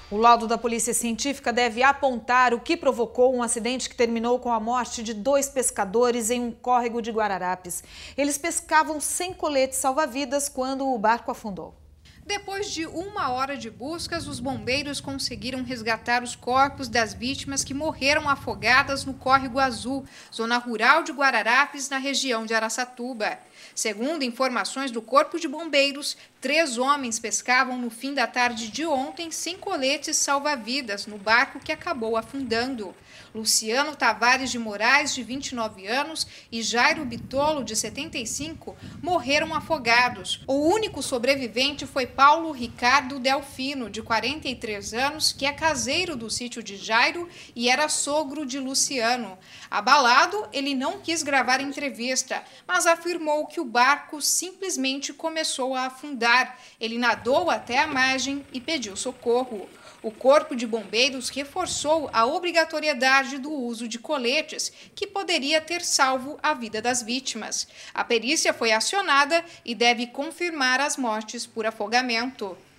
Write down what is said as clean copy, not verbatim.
O laudo da polícia científica deve apontar o que provocou um acidente que terminou com a morte de 2 pescadores em um córrego de Guararapes. Eles pescavam sem colete salva-vidas quando o barco afundou. Depois de 1 hora de buscas, os bombeiros conseguiram resgatar os corpos das vítimas que morreram afogadas no Córrego Azul, zona rural de Guararapes, na região de Araçatuba. Segundo informações do Corpo de Bombeiros, 3 homens pescavam no fim da tarde de ontem sem coletes salva-vidas no barco que acabou afundando. Luciano Tavares de Moraes, de 29 anos, e Jairo Bitolo, de 75, morreram afogados. O único sobrevivente foi Paulo Ricardo Delfino, de 43 anos, que é caseiro do sítio de Jairo e era sogro de Luciano. Abalado, ele não quis gravar entrevista, mas afirmou que o barco simplesmente começou a afundar. Ele nadou até a margem e pediu socorro. O Corpo de Bombeiros reforçou a obrigatoriedade do uso de coletes, que poderia ter salvo a vida das vítimas. A perícia foi acionada e deve confirmar as mortes por afogamento.